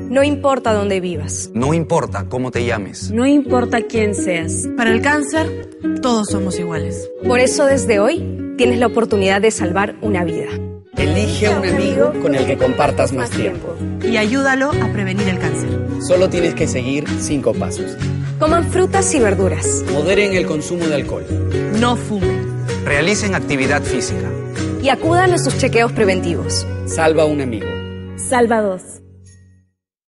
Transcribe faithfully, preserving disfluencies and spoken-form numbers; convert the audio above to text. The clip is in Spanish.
No importa dónde vivas. No importa cómo te llames. No importa quién seas. Para el cáncer, todos somos iguales. Por eso desde hoy tienes la oportunidad de salvar una vida. Elige un amigo con el que compartas más tiempo. Y ayúdalo a prevenir el cáncer. Solo tienes que seguir cinco pasos. Coman frutas y verduras. Moderen el consumo de alcohol. No fumen. Realicen actividad física. Y acudan a sus chequeos preventivos. Salva un amigo. Salva dos.